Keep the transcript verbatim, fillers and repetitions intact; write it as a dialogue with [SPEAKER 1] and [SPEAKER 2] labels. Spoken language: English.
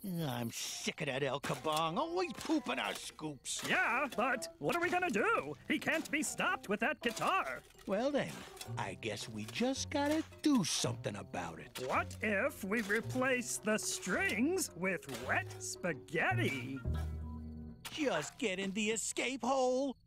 [SPEAKER 1] I'm sick of that El Kabong, always pooping our scoops.
[SPEAKER 2] Yeah, but what are we gonna do? He can't be stopped with that guitar.
[SPEAKER 1] Well then, I guess we just gotta do something about it.
[SPEAKER 2] What if we replace the strings with wet spaghetti?
[SPEAKER 1] Just get in the escape hole.